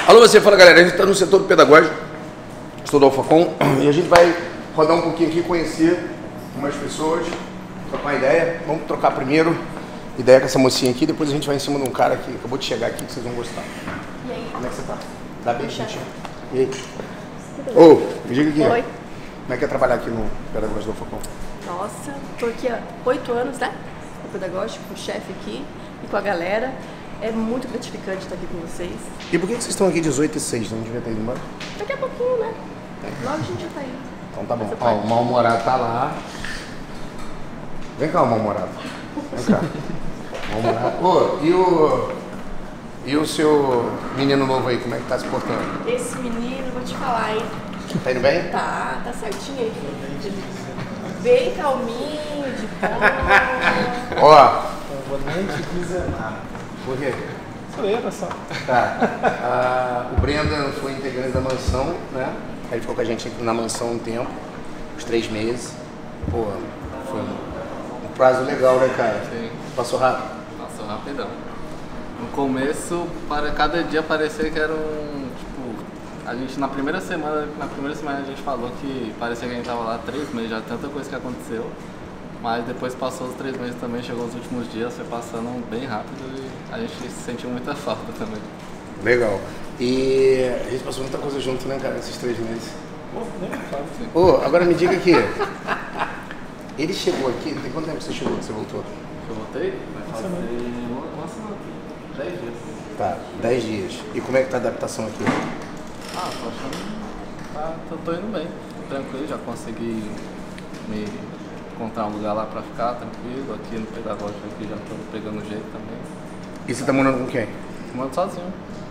Alô, você, fala galera, a gente está no setor do pedagógico, estou do Alfacom, e a gente vai rodar um pouquinho aqui, conhecer umas pessoas, trocar uma ideia. Vamos trocar primeiro ideia com essa mocinha aqui, depois a gente vai em cima de um cara que acabou de chegar aqui, que vocês vão gostar. E aí? Como é que você tá? Dá bem, gente? E aí? Ô, me diga aqui. Oi. Como é que é trabalhar aqui no pedagógico do Alfacom? Nossa, tô aqui há 8 anos, né? No pedagógico, com o chefe aqui e com a galera. É muito gratificante estar aqui com vocês. E por que vocês estão aqui 18 e 6? Não devia ter ido embora? Daqui a pouquinho, né? Logo a gente já tá indo. Então tá bom. Você Ó, pode- o mal-humorado tá lá. Vem cá, o mal-humorado. Vem cá. Mal-humorado. Ô, e o seu menino novo aí, como é que tá se portando? Esse menino, vou te falar, hein? Tá indo bem? Tá certinho aí. Bem calminho, de boa. Ó, Não vou nem te dizer nada. por quê? Sou eu, pessoal. Tá. O Brenda foi integrante da mansão, né? Ele ficou com a gente na mansão um tempo, uns 3 meses. Pô, foi um prazo legal, né, cara? Sim. Passou rápido. Passou rapidão. No começo, para cada dia parecia que era um, tipo, a gente na primeira semana a gente falou que parecia que a gente tava lá 3 meses, já tanta coisa que aconteceu. Mas depois passou os 3 meses também, chegou os últimos dias, foi passando bem rápido e a gente sentiu muita falta também. Legal. E a gente passou muita coisa junto, né, cara, esses 3 meses. Pô, nem falo. Ô, agora me diga aqui. Ele chegou aqui, tem quanto tempo que você chegou, que você voltou? Eu voltei? Vai fazer uma semana, 10 dias. Tá, 10 dias. E como é que tá a adaptação aqui? Ah, tô achando tô indo bem, tô tranquilo, já consegui me encontrar um lugar lá pra ficar tranquilo, aqui no pedagógico aqui já tô pegando jeito também. E você tá morando com quem? Moro sozinho.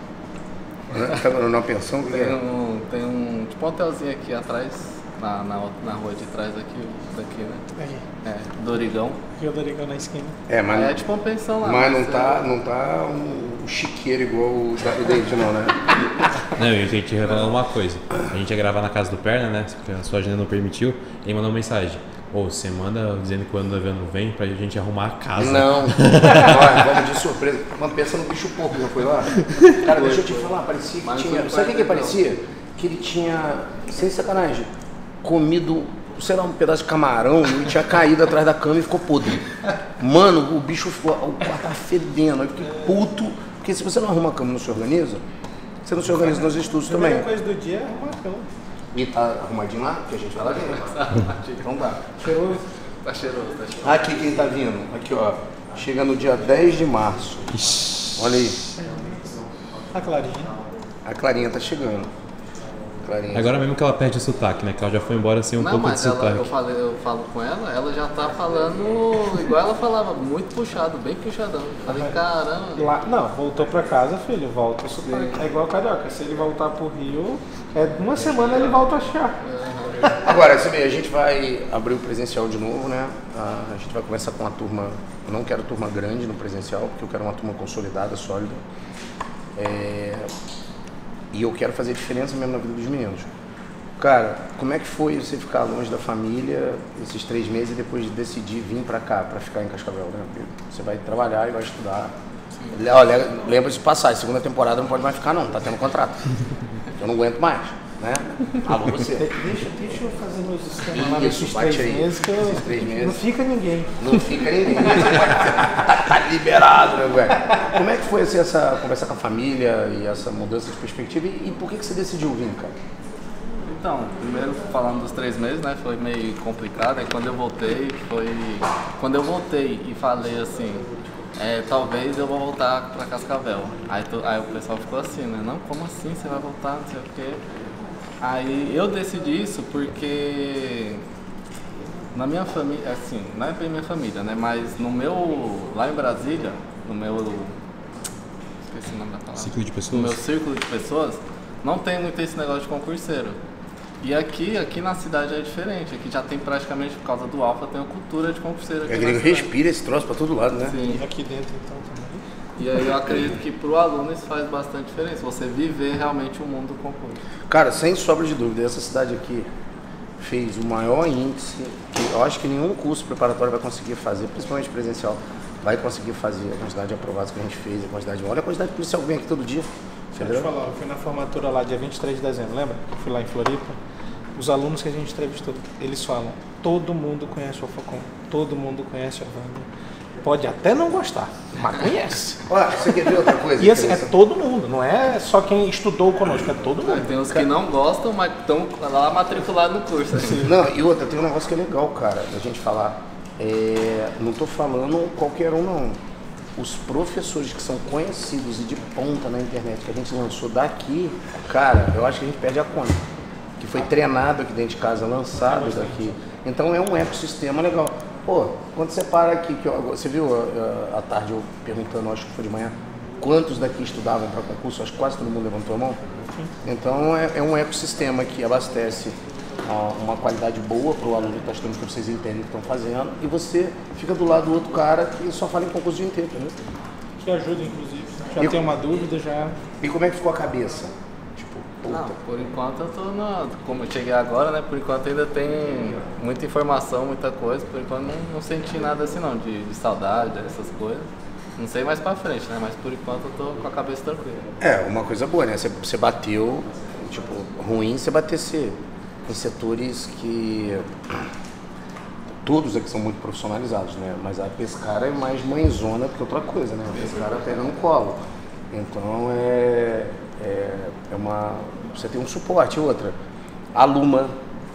Tá morando numa pensão? Tem um tipo um hotelzinho aqui atrás, na rua de trás aqui, daqui, né? Aqui. É, Dorigão. E o Dorigão na esquina. É, mas, Aí é tipo uma pensão lá. mas não você- tá um chiqueiro igual o da David, não, né? Não, e a gente ia falar uma coisa. A gente ia gravar na casa do Perna, né? Porque a sua agenda não permitiu. E ele mandou uma mensagem. Ô, você manda dizendo que o ano não vem pra gente arrumar a casa. Não. Olha, vamos de surpresa. Mas pensa no bicho porco, não foi lá? Cara, deixa eu te falar, parecia que Mas tinha... não Sabe o que foi, parecia? Que ele tinha, sem sacanagem, comido, sei lá, um pedaço de camarão e tinha caído atrás da cama e ficou podre. Mano, o bicho ficou... O quarto tava fedendo. Eu fiquei puto. Porque se você não arruma a cama e não se organiza, você não se organiza nos estudos A primeira também. coisa do dia é arrumar a cama. E tá arrumadinho lá? Que a gente vai lá dentro. Então tá. Cheiroso. Tá cheiroso, tá cheiroso. Aqui quem tá vindo, aqui ó, chega no dia 10 de março. Olha aí, A Clarinha. a Clarinha tá chegando. Clarinha. Agora mesmo que ela perde o sotaque, né? Que ela já foi embora sem um Não, pouco de mas ela, sotaque. eu falo com ela já tá falando igual ela falava, muito puxado, bem puxadão. Falei, caramba. Lá, não, voltou pra casa, filho, volta o sotaque. É igual o Carioca, se ele voltar pro Rio, uma semana ele volta a achar. Agora, você vê, a gente vai abrir o presencial de novo, né? A gente vai começar com uma turma, eu não quero turma grande no presencial, porque eu quero uma turma consolidada, sólida. E eu quero fazer diferença mesmo na vida dos meninos. Cara, como é que foi você ficar longe da família esses 3 meses e depois de decidir vir pra cá, pra ficar em Cascavel, né? Porque você vai trabalhar e vai estudar. Olha, lembra de passar, segunda temporada não pode mais ficar não, tá tendo contrato. Eu não aguento mais, né? Alô, você. Deixa eu fazer meus esquemas lá Isso, nesses bate 3 aí. meses que Esses 3 meses. não fica ninguém. Não fica ninguém. Tá liberado, né, velho? Como é que foi assim, essa conversa com a família e essa mudança de perspectiva? E por que você decidiu vir, cara? Então, primeiro falando dos 3 meses, né, foi meio complicado. Aí quando eu voltei e falei assim, talvez eu vou voltar pra Cascavel. Aí o pessoal ficou assim, né, não, como assim você vai voltar, não sei o quê. Aí eu decidi isso porque na minha família, assim, não é bem minha família, né, mas lá em Brasília, esqueci o nome da palavra. Ciclo de No pessoas? meu círculo de pessoas, não tem muito esse negócio de concurseiro. E aqui na cidade é diferente. Aqui já tem praticamente, por causa do Alfa, tem uma cultura de concurseiro aqui É na gringo, cidade. respira esse troço pra todo lado, né? Sim. E aqui dentro então também. E aí eu acredito que pro aluno isso faz bastante diferença. Você viver realmente o mundo do concurso. Cara, sem sombra de dúvida, essa cidade aqui fez o maior índice que eu acho que nenhum curso preparatório vai conseguir fazer, principalmente presencial, vai conseguir fazer a quantidade de aprovados que a gente fez, a quantidade de... Olha a quantidade de policial que vem aqui todo dia. Deixa eu te falar, eu fui na formatura lá dia 23 de dezembro, lembra? Eu fui lá em Floripa. Os alunos que a gente entrevistou, eles falam, todo mundo conhece o Alphacom, todo mundo conhece a Wanda. Pode até não gostar, mas conhece. Olha, você quer ver outra coisa? E assim, é todo mundo, não é só quem estudou conosco, é todo mundo. Tem uns que não gostam, mas estão lá matriculados no curso. Assim. Não, e outra, tem um negócio que é legal, cara, da gente falar. Não tô falando qualquer um, não. Os professores que são conhecidos e de ponta na internet que a gente lançou daqui, cara, eu acho que a gente perde a conta. Que foi treinado aqui dentro de casa, lançado daqui. Então é um ecossistema legal. Pô, quando você para aqui, você viu à tarde eu perguntando, acho que foi de manhã, quantos daqui estudavam para concurso? Acho que quase todo mundo levantou a mão. Então é um ecossistema que abastece uma qualidade boa para o aluno que está estudando, que vocês entendem o que estão fazendo, e você fica do lado do outro cara que só fala em concurso o dia inteiro, entendeu? Que ajuda, inclusive. Já tem uma dúvida, já... E como é que ficou a cabeça? Não, por enquanto eu tô como eu cheguei agora, né? Por enquanto ainda tem muita informação, muita coisa. Por enquanto não senti nada assim não, de saudade, essas coisas. Não sei mais pra frente, né? Mas por enquanto eu tô com a cabeça tranquila. Uma coisa boa, né? Você bateu, tipo, ruim você batesse em setores que todos aqui são muito profissionalizados, né? Mas a Pescara é mais mãezona do que outra coisa, né? A Pescara pega no colo. Então você tem um suporte. Outra, a Luma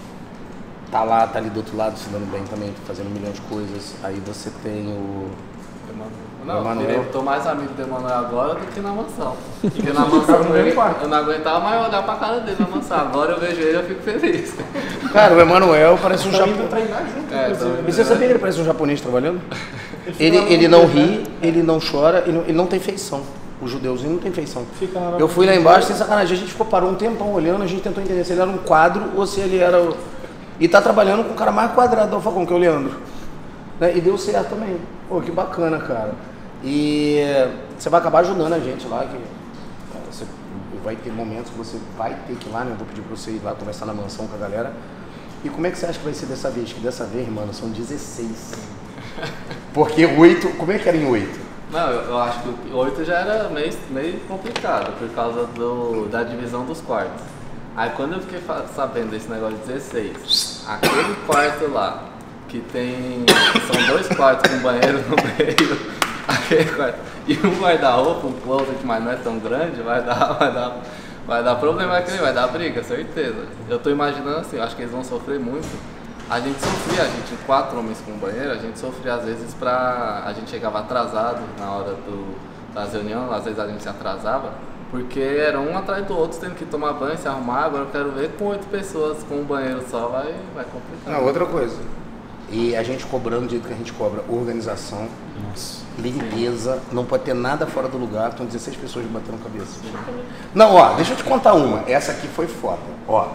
tá ali do outro lado se dando bem também, fazendo um milhão de coisas. Aí você tem o Emanuel. Eu tô mais amigo do Emanuel agora do que na mansão. Porque na mansão eu não aguentava mais olhar pra cara dele na mansão. Agora eu vejo ele e eu fico feliz. Cara, o Emanuel parece um japonês. treinar junto, E você sabia que ele parece um japonês trabalhando? Ele não ri, ele não chora, ele não tem feição. O judeuzinho não tem feição. Eu fui lá embaixo, sem sacanagem, a gente parou um tempão olhando, a gente tentou entender se ele era um quadro ou se ele era... E tá trabalhando com o cara mais quadrado do Alphacom, que é o Leandro. Né? E deu certo também. Pô, que bacana, cara. E você vai acabar ajudando a gente lá, que você vai ter momentos que você vai ter que ir lá, né? Eu vou pedir pra você ir lá conversar na mansão com a galera. E como é que você acha que vai ser dessa vez? Que dessa vez, mano, são 16. Porque 8, como é que era em 8? Não, eu acho que o 8 já era meio complicado, por causa da divisão dos quartos. Aí quando eu fiquei sabendo desse negócio de 16, aquele quarto lá, que são 2 quartos com banheiro no meio, aquele quarto, e um guarda-roupa, um closet, mas não é tão grande, vai dar problema aquele, vai dar briga, certeza. Eu tô imaginando assim, eu acho que eles vão sofrer muito. A gente sofria, 4 homens com banheiro, a gente sofria às vezes a gente chegava atrasado na hora das reuniões, às vezes a gente se atrasava, porque era um atrás do outro, tendo que tomar banho, se arrumar. Agora eu quero ver com 8 pessoas com um banheiro só, vai complicar. Não, outra coisa. E a gente cobrando do jeito que a gente cobra, organização, limpeza, não pode ter nada fora do lugar, estão 16 pessoas batendo cabeça. Não, ó, deixa eu te contar uma, essa aqui foi foda, ó.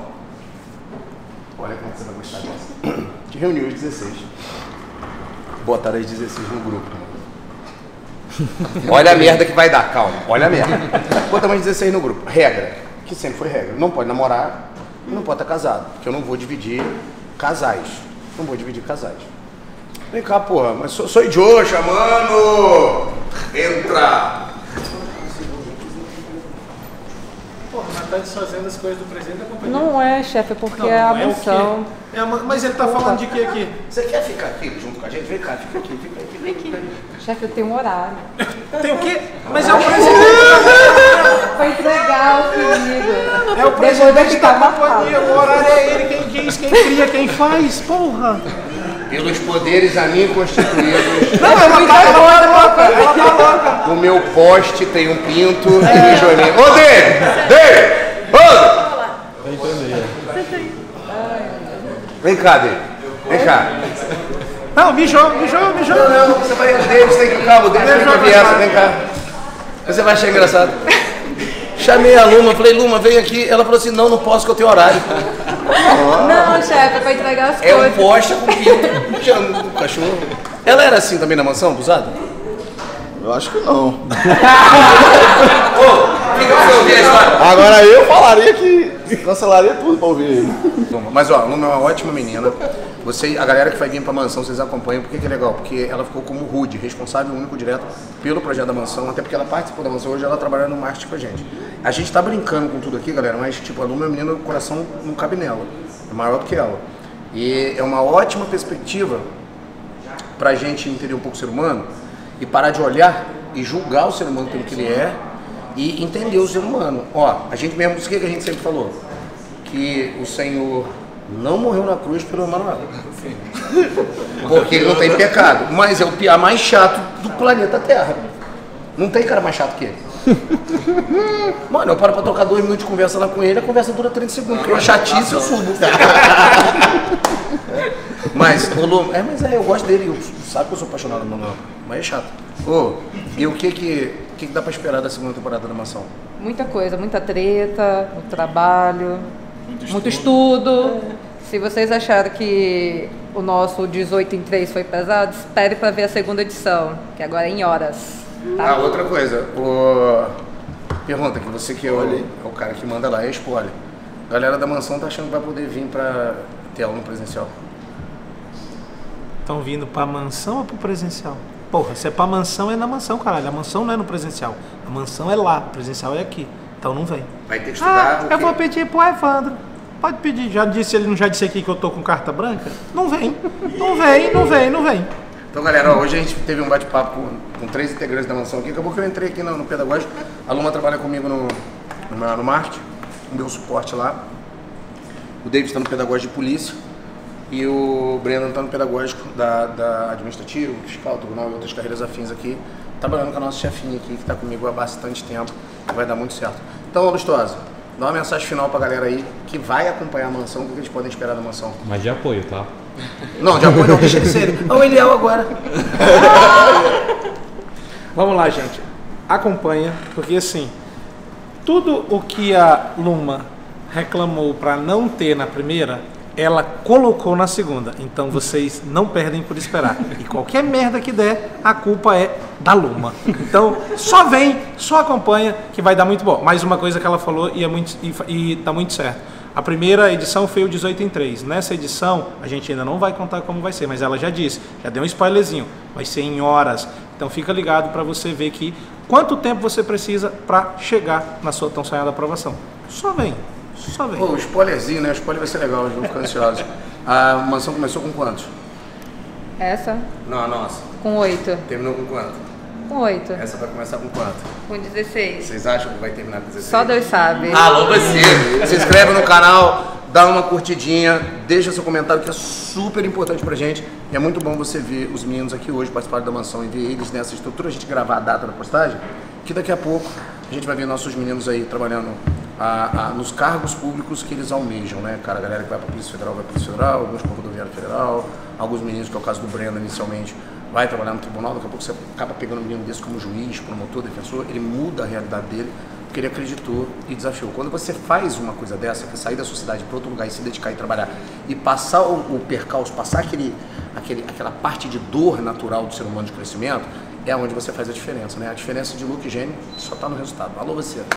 Olha como você vai gostar dessa. A gente reuniu os 16. Botaram as 16 no grupo. Olha a merda que vai dar, calma. Olha a merda. Botamos as 16 no grupo. Regra, que sempre foi regra. Não pode namorar e não pode estar casado. Porque eu não vou dividir casais. Não vou dividir casais. Vem cá, porra. Mas sou idiota, chamando. Entra. Porra, mas tá desfazendo as coisas do presidente da companhia. Não é, chefe, porque é a missão. Mas ele tá falando de que aqui? Você quer ficar aqui junto com a gente? Vem cá, fica aqui. Vem aqui. Chefe, eu tenho um horário. Tem o quê? Mas é o presidente. Foi entregar o pedido. É o presidente da companhia. O horário é ele quem diz, quem cria, quem faz. Porra. Pelos poderes a mim constituídos. Não, ela tá louca. No meu poste tem um pinto e me joelhei. Ô, Dave! Ô! Vem cá, Dave. Vem cá. Não, mijou. Não, você vai. David, tem que. Calma, o David tem que ouvir essa, vem cá. Você vai achar engraçado. Chamei a Luma, falei, Luma, vem aqui. Ela falou assim, não posso que eu tenho horário. Não, chefe, é pra entregar as É coisas. um poste com pinto, chamando o cachorro. Ela era assim também na mansão, abusada? Eu acho que não. Ô, fica pra você ouvir a história. Agora eu falaria que cancelaria tudo pra ouvir ele. Mas ó, a Luma é uma ótima menina. a galera que vai vir pra mansão, vocês acompanham, por que é legal? Porque ela ficou como Rude, responsável único direto pelo projeto da mansão, até porque ela participou da mansão, hoje ela trabalha no marketing com a gente. A gente tá brincando com tudo aqui, galera, mas tipo, a Luma é uma menina, o coração não cabe nela, é maior do que ela. E é uma ótima perspectiva pra gente entender um pouco o ser humano e parar de olhar e julgar o ser humano pelo que ele é e entender o ser humano. Ó, a gente mesmo, isso que a gente sempre falou, que o Senhor não morreu na cruz pelo Emanuel. Porque ele não tem pecado. Mas é o pior mais chato do planeta Terra. Não tem cara mais chato que ele. Mano, eu paro pra trocar 2 minutos de conversa lá com ele, a conversa dura 30 segundos, porque uma chatice eu subo. Mas, eu gosto dele, sabe que eu sou apaixonado no Emanuel, mas é chato. E o que dá pra esperar da segunda temporada da Mansão? Muita coisa, muita treta, muito trabalho, muito estudo. Se vocês acharam que o nosso 18 em 3 foi pesado, espere para ver a segunda edição, que agora é em horas. Tá? Outra coisa, pergunta que você que é o cara que manda lá, é spoiler. A galera da mansão tá achando que vai poder vir pra ter aula no presencial. Estão vindo pra mansão ou pro presencial? Porra, se é pra mansão, é na mansão, caralho. A mansão não é no presencial. A mansão é lá, o presencial é aqui. Então não vem. Vai ter que estudar eu vou pedir pro Evandro. Pode pedir. Ele não já disse aqui que eu tô com carta branca? Não vem. Não vem. Então, galera, hoje a gente teve um bate-papo com 3 integrantes da mansão aqui. Acabou que eu entrei aqui no pedagógico. A Luma trabalha comigo no marketing, no meu suporte lá. O David está no pedagógico de polícia. E o Brandon está no pedagógico da administrativo, fiscal, tribunal e outras carreiras afins aqui. Trabalhando com a nossa chefinha aqui, que está comigo há bastante tempo. E vai dar muito certo. Então, Lustosa, dá uma mensagem final pra galera aí que vai acompanhar a mansão. O que eles podem esperar da mansão? Mas de apoio, tá? Não, de apoio não, deixa ele ser. Olha o Eliel agora. Vamos lá, gente. Acompanha, porque assim, tudo o que a Luma reclamou para não ter na primeira, ela colocou na segunda. Então vocês não perdem por esperar. E qualquer merda que der, a culpa é da Luma. Então só vem, só acompanha que vai dar muito bom. Mais uma coisa que ela falou e tá muito certo. A primeira edição foi o 18 em 3. Nessa edição, a gente ainda não vai contar como vai ser, mas ela já disse, já deu um spoilerzinho, vai ser em horas. Então fica ligado para você ver que quanto tempo você precisa para chegar na sua tão sonhada aprovação. Só vem. Pô, o spoilerzinho, né? O spoiler vai ser legal, eles vão ficar ansiosos. A mansão começou com quantos? Essa? Não, a nossa. Com 8. Terminou com quanto? Com 8. Essa vai começar com quanto? Com 16. Vocês acham que vai terminar com 16? Só Deus sabe. Alô, você! Se inscreve no canal, dá uma curtidinha, deixa seu comentário que é super importante pra gente. E é muito bom você ver os meninos aqui hoje participarem da mansão e ver eles nessa estrutura, a gente gravar a data da postagem, que daqui a pouco a gente vai ver nossos meninos aí trabalhando nos cargos públicos que eles almejam, né, cara? A galera que vai pra Polícia Federal vai pra Polícia Federal, alguns pra Rodoviária Federal, alguns meninos, que é o caso do Breno inicialmente, vai trabalhar no tribunal, daqui a pouco você acaba pegando um menino desse como juiz, promotor, defensor, ele muda a realidade dele, porque ele acreditou e desafiou. Quando você faz uma coisa dessa, que é sair da sociedade para outro lugar e se dedicar e trabalhar, e passar o percalço, passar aquela parte de dor natural do ser humano de crescimento, é onde você faz a diferença, né? A diferença de Luke e Gênio só está no resultado. Alô, você!